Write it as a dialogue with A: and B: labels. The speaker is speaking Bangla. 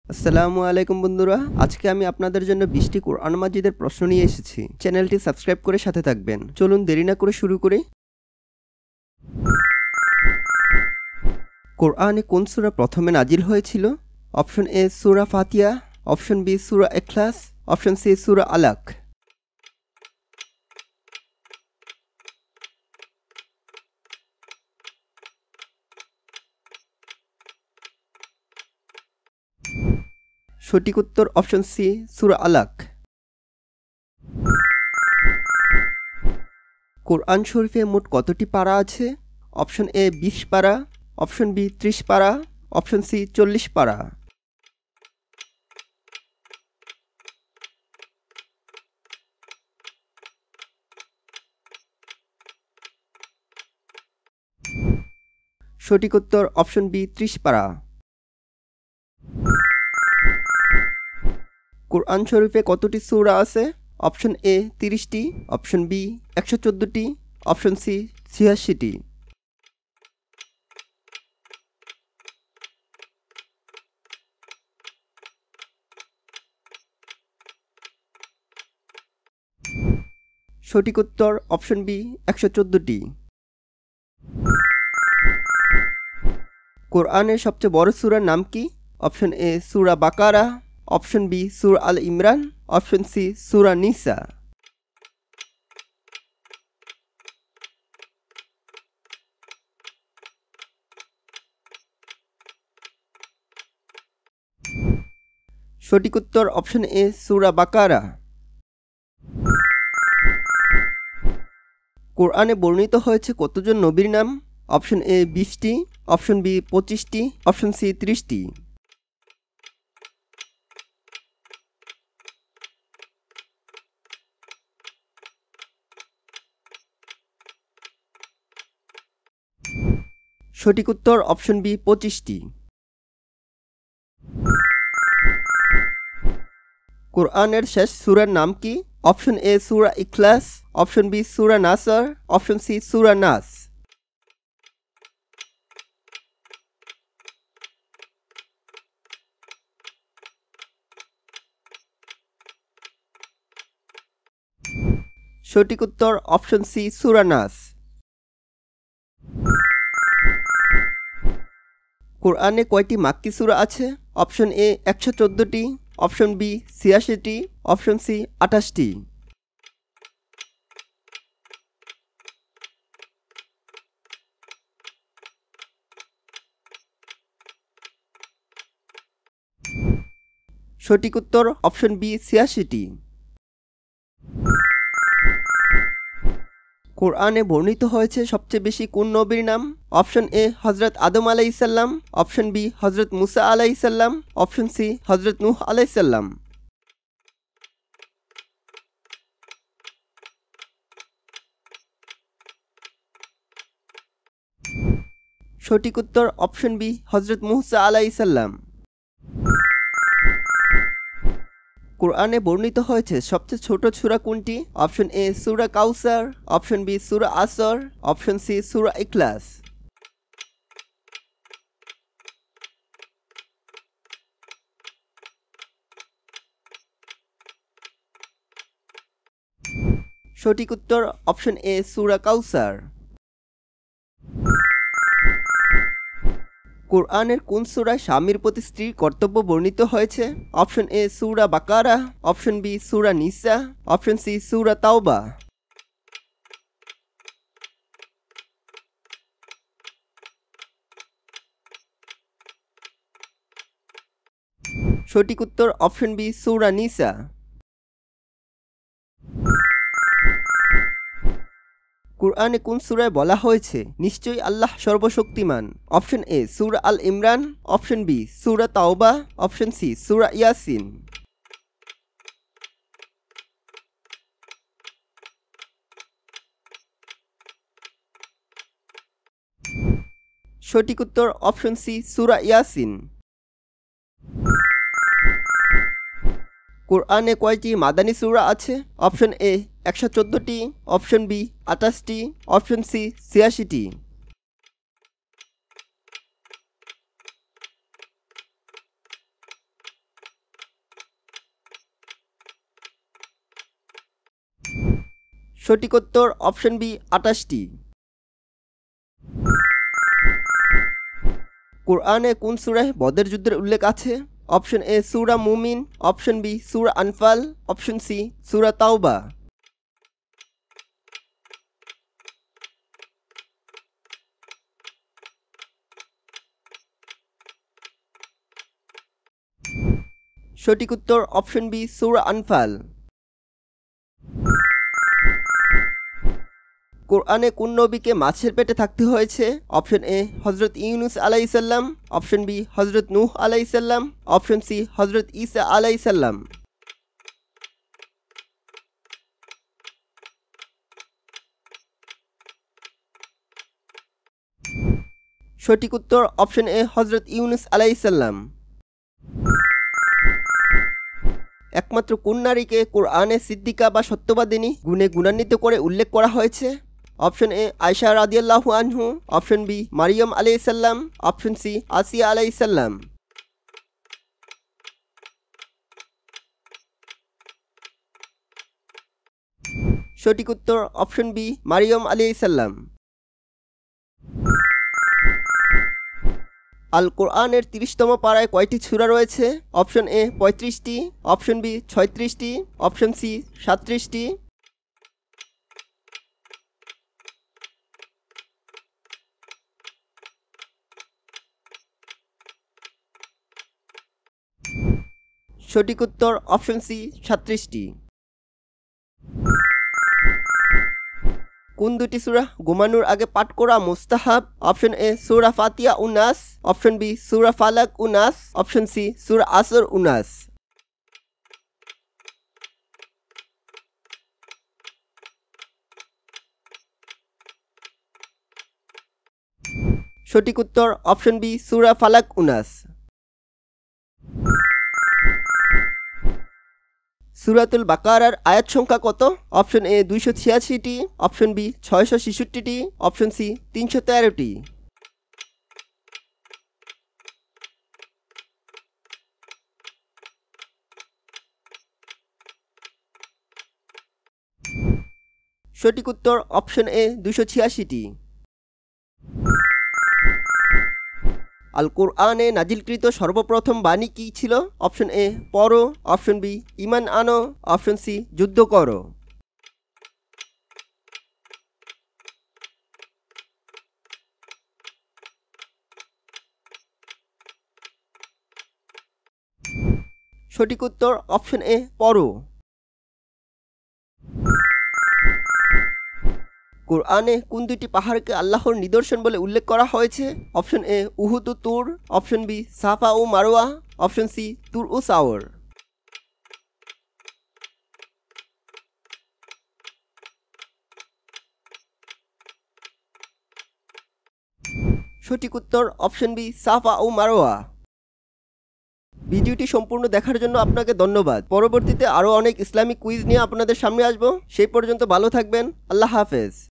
A: আসসালামু আলাইকুম বন্ধুরা, আজকে আমি আপনাদের জন্য 20টি কোরআন মাজিদের প্রশ্ন নিয়ে এসেছি। চ্যানেলটি সাবস্ক্রাইব করে সাথে থাকবেন। চলুন দেরি না করে শুরু করি। কোরআনে কোন সূরা প্রথমে নাজিল হয়েছিল? অপশন এ সূরা ফাতিহা, অপশন বি সূরা ইখলাস, অপশন সি সূরা আলাক। সঠিক উত্তর অপশন সি সূরা আলাক। কোরআন শরীফে মোট কতটি পারা আছে? অপশন এ 20 পারা, অপশন বি 30 পারা, অপশন সি 40 পারা। সঠিক উত্তর অপশন বি 30 পারা। কোরআন শরীফে কতটি সূরা আছে? অপশন এ 30টি, অপশন বি 114টি, অপশন সি 86টি। সঠিক উত্তর অপশন বি 114টি। কোরআনের সবচেয়ে বড় সূরার নাম কি? অপশন এ সূরা বাকারা, অপশন বি সূরা আল ইমরান, অপশন সি সূরা নিসা। সঠিক উত্তর অপশন এ সূরা বাকারা। কোরআনে বর্ণিত হয়েছে কতজন নবীর নাম? অপশন এ 20টি, অপশন বি 25টি, অপশন সি 30টি। সঠিক উত্তর অপশন বি 25টি। কোরআনের শেষ সূরার নাম কি? অপশন এ সূরা ইখলাস, অপশন বি সূরা নাসর, অপশন সি সূরা নাস। সঠিক উত্তর অপশন সি সূরা নাস। কোরআনে কয়টি মাক্কি সূরা আছে? অপশন এ 114টি, অপশন বি 86টি, অপশন সি 28টি। সঠিক উত্তর অপশন বি 86টি। কোরআনে বর্ণিত হয়েছে সবচেয়ে বেশি কোন নবীর নাম? অপশন এ হযরত আদম আলাইহিসসালাম, অপশন বি হযরত মুসা আলাইহিসসালাম, অপশন সি হযরত নূহ আলাইহিসসালাম। সঠিক উত্তর অপশন বি হযরত মুসা আলাইহিসসালাম। কোরআনে বর্ণিত হয়েছে সবচেয়ে ছোট সূরা কোনটি? অপশন এ সূরা কাউসার, অপশন বি সূরা আসর, অপশন সি সূরা ইখলাস। সঠিক উত্তর অপশন এ সূরা কাউসার। কোরআনের কোন সূরায় স্বামীর প্রতি স্ত্রীর কর্তব্য বর্ণিত হয়েছে? অপশন এ সূরা বাকারা, অপশন বি সূরা নিসা, অপশন সি সূরা তাওবা। সঠিক উত্তর অপশন বি সূরা নিসা। কোরআনে কোন সূরায় বলা হয়েছে নিশ্চয়ই আল্লাহ সর্বশক্তিমান? অপশন এ সূরা আল ইমরান, অপশন বি সূরা তাওবা, অপশন সি সূরা ইয়াসিন। সঠিক উত্তর অপশন সি সূরা ইয়াসিন। কোরআনে কয়টি মাদানী সূরা আছে? অপশন এ 114টি, অপশন বি 28টি, অপশন সি 86টি। সঠিক উত্তর অপশন বি 28টি। কোরআনে কোন সূরায় বদর যুদ্ধের উল্লেখ আছে? অপশন এ সূরা মুমিন, অপশন বি সূরা আনফাল, অপশন সি সূরা তাওবা। সঠিক উত্তর অপশন বি সূরা আনফাল। কোরআনে কোন নবীকে মাছের পেটে থাকতে হয়েছে? অপশন এ হযরত ইউনূস আলাইহিসসালাম, অপশন বি হযরত নূহ আলাইহিসসালাম, অপশন সি হযরত ঈসা আলাইহিসসালাম। সঠিক উত্তর অপশন এ হযরত ইউনূস আলাইহিসসালাম। একমাত্র কোন নারীকে কোরআনে সিদ্দিকা বা সত্যবাদিনী গুণে গুণান্বিত করে উল্লেখ করা হয়েছে? অপশন এ আয়েশা রাদিয়াল্লাহু আনহু, অপশন বি মারিয়াম আলাইহিসসালাম, অপশন সি আসিয়া আলাইহিসসালাম। সঠিক উত্তর অপশন বি মারিয়াম আলাইহিসসালাম। আল কোরআনের 30তম পারায় কয়টি সূরা রয়েছে? অপশন এ 35টি, অপশন বি 36টি, অপশন সি 37টি। সঠিক উত্তর অপশন সি 37টি। কোন দুটি সূরা ঘুমানোর আগে পাঠ করা মুস্তাহাব? অপশন এ সূরা ফাতিহা ও নাস, অপশন বি সূরা ফালাক ও নাস, অপশন সি সূরা আসর ও নাস। সঠিক উত্তর অপশন বি সূরা ফালাক ও নাস। সূরাতুল বাকারার আয়াত সংখ্যা কত? অপশন এ 286টি, অপশন বি 666টি, অপশন সি 313টি। সঠিক উত্তর অপশন এ 286টি। আল কোরআনে নাজিলকৃত সর্বপ্রথম বাণী কী ছিল? অপশন এ পড়ো, অপশন বি ঈমান আনো, অপশন সি যুদ্ধ করো। সঠিক উত্তর অপশন এ পড়ো। কোরআনে কোন দুটি পাহাড়কে আল্লাহর নিদর্শন বলে উল্লেখ করা হয়েছে? অপশন এ উহুদ ও তুর, অপশন বি সাফা ও মারওয়া, অপশন সি তুর ও সাওর। সঠিক উত্তর অপশন বি সাফা ও মারওয়া। ভিডিওটি সম্পূর্ণ দেখার জন্য আপনাকে ধন্যবাদ। পরবর্তীতে আরও অনেক ইসলামিক কুইজ নিয়ে আপনাদের সামনে আসবো। সেই পর্যন্ত ভালো থাকবেন। আল্লাহ হাফেজ।